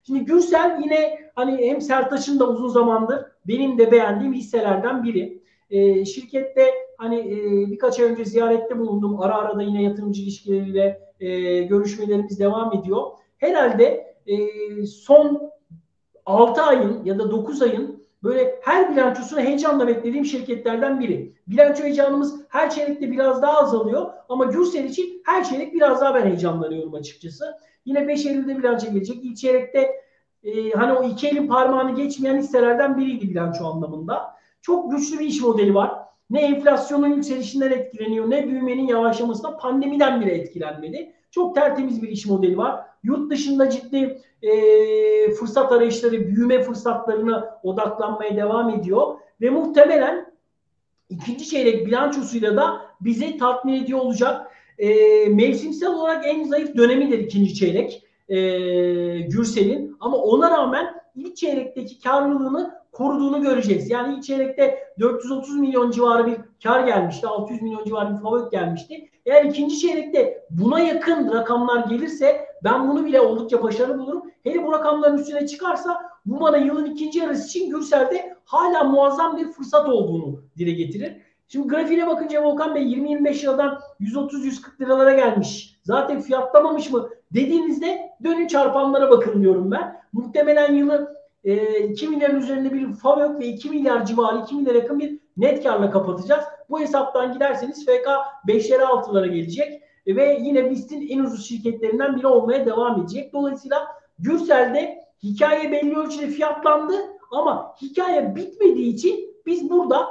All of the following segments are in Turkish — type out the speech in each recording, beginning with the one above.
Şimdi Gürsel yine hani hem Sertaç'ın da uzun zamandır benim de beğendiğim hisselerden biri. Şirkette hani birkaç ay önce ziyarette bulundum. Ara ara da yine yatırımcı ilişkileriyle görüşmelerimiz devam ediyor. Herhalde son 6 ayın ya da 9 ayın böyle her bilançosunu heyecanla beklediğim şirketlerden biri. Bilanço heyecanımız her çeyrekte biraz daha azalıyor ama Gürsel için her çeyrek biraz daha ben heyecanlanıyorum açıkçası. Yine 5 Eylül'de bilanço gelecek. İlk çeyrekte hani o iki elin parmağını geçmeyen hisselerden biriydi bilanço anlamında. Çok güçlü bir iş modeli var. Ne enflasyonun yükselişinden etkileniyor, ne büyümenin yavaşlamasına, pandemiden bile etkilenmedi. Çok tertemiz bir iş modeli var. Yurt dışında ciddi fırsat arayışları, büyüme fırsatlarına odaklanmaya devam ediyor. Ve muhtemelen ikinci çeyrek bilançosuyla da bizi tatmin ediyor olacak. Mevsimsel olarak en zayıf dönemidir ikinci çeyrek Gürsel'in. Ama ona rağmen ilk çeyrekteki karlılığını koruduğunu göreceğiz. Yani ilk çeyrekte 430 milyon civarı bir kar gelmişti. 600 milyon civarı bir fabrik gelmişti. Eğer ikinci çeyrekte buna yakın rakamlar gelirse ben bunu bile oldukça başarılı bulurum. Hele bu rakamların üstüne çıkarsa bu bana yılın ikinci yarısı için Gürsel'de hala muazzam bir fırsat olduğunu dile getirir. Şimdi grafiğine bakınca Volkan Bey 20-25 liradan 130-140 liralara gelmiş. Zaten fiyatlamamış mı dediğinizde dönün çarpanlara bakın diyorum ben. Muhtemelen yılı 2 milyarın üzerinde bir FAVÖK ve 2 milyar civarı 2 milyar yakın bir net karla kapatacağız. Bu hesaptan giderseniz FK 5'lere 6'lara gelecek ve yine BIST'in en ucuz şirketlerinden biri olmaya devam edecek. Dolayısıyla Gürsel'de hikaye belli ölçüde fiyatlandı ama hikaye bitmediği için biz burada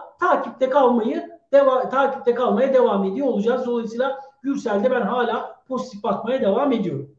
takipte kalmaya devam ediyor olacağız. Dolayısıyla Gürsel'de ben hala pozitif bakmaya devam ediyorum.